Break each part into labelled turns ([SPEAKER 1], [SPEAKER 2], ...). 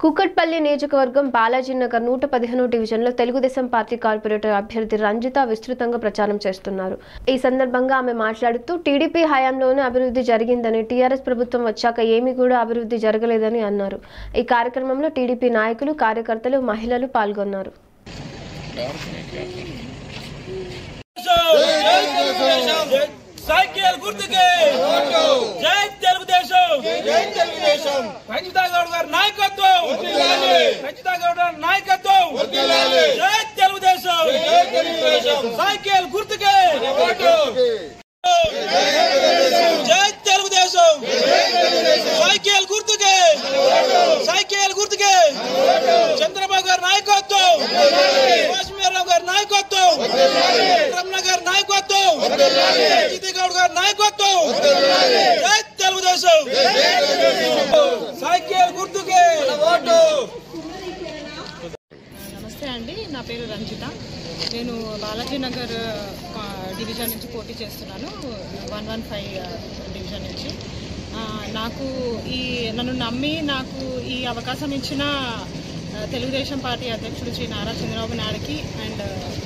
[SPEAKER 1] కుకట్పల్లి నియోజకవర్గం బాలాజీనగర్ 115 డివిజన్లో Telugu Desam party corporator అభ్యర్థి రంజిత విస్తృతంగా ప్రచారం చేస్తున్నారు. ఈ సందర్భంగా ఆమె మాట్లాడుతూ టీడీపీ హయాంలోనే అభివృద్ధి జరిగిందని, టీఆర్ఎస్ ప్రభుత్వం వచ్చాక ఏమీ కూడా అభివృద్ధి జరగలేదని అన్నారు. ఈ కార్యక్రమంలో టీడీపీ నాయకులు, కార్యకర్తలు, మహిళలు పాల్గొన్నారు.
[SPEAKER 2] సైకిల్ గుర్తుకే జై తెలుగుదేశం, జై తెలుగుదేశం. రంజితా గౌడ్ గారి నాయకత్వం వర్ధిల్లాలి, రంజితా గౌడ్ గారి నాయకత్వం వర్ధిల్లాలి. జై తెలుగుదేశం, జై తెలుగుదేశం. సైకిల్ గుర్తుకే ఓటు, జై తెలుగుదేశం, జై తెలుగుదేశం. సైకిల్ గుర్తుకే ఓటు, సైకిల్ గుర్తుకే ఓటు. చంద్రబాబు గారి నాయకత్వం వర్ధిల్లాలి, కాశ్మీరావు గారి నాయకత్వం వర్ధిల్లాలి, రమణ గారి నాయకత్వం వర్ధిల్లాలి, గౌడ్ గారి నాయకత్వం వర్ధిల్లాలి. జై తెలుగుదేశం, జై తెలుగుదేశం. సైకిల్ గుర్తుకే ఓటు.
[SPEAKER 3] నమస్తే అండి, నా పేరు రంజిత. నేను బాలాజీనగర్ డివిజన్ నుంచి పోటీ చేస్తున్నాను, 115 డివిజన్ నుంచి. నన్ను నమ్మి నాకు ఈ అవకాశం ఇచ్చిన తెలుగుదేశం పార్టీ అధ్యక్షుడు శ్రీ నారా చంద్రబాబు నాయుడుకి అండ్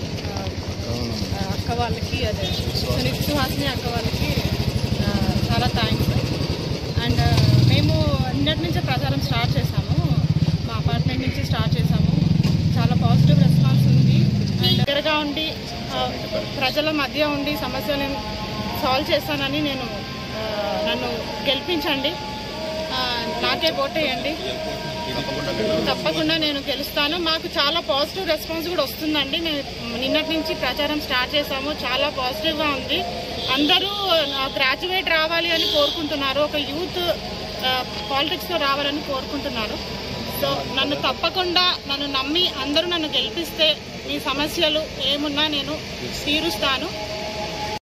[SPEAKER 3] అక్క వాళ్ళకి, అదే సుహాసిని అక్క వాళ్ళకి చాలా థ్యాంక్స్. అండ్ మేము నిన్నటి నుంచే ప్రచారం స్టార్ట్ చేశాము, మా అపార్ట్మెంట్ నుంచి స్టార్ట్ చేశాము. చాలా పాజిటివ్ రెస్పాన్స్ ఉంది. అండ్ దగ్గరగా ఉండి ప్రజల మధ్య ఉండి సమస్యలను సాల్వ్ చేస్తానని నన్ను గెలిపించండి, నాకే ఓటేయండి. తప్పకుండా నేను గెలుస్తాను. మాకు చాలా పాజిటివ్ రెస్పాన్స్ కూడా వస్తుందండి. మేము నిన్నటి నుంచి ప్రచారం స్టార్ట్ చేశాము, చాలా పాజిటివ్గా ఉంది. అందరూ గ్రాడ్యుయేట్ రావాలి అని కోరుకుంటున్నారు, ఒక యూత్ పాలిటిక్స్లో రావాలని కోరుకుంటున్నారు. సో నన్ను నమ్మి అందరూ నన్ను గెలిపిస్తే మీ సమస్యలు ఏమున్నా నేను తీరుస్తాను.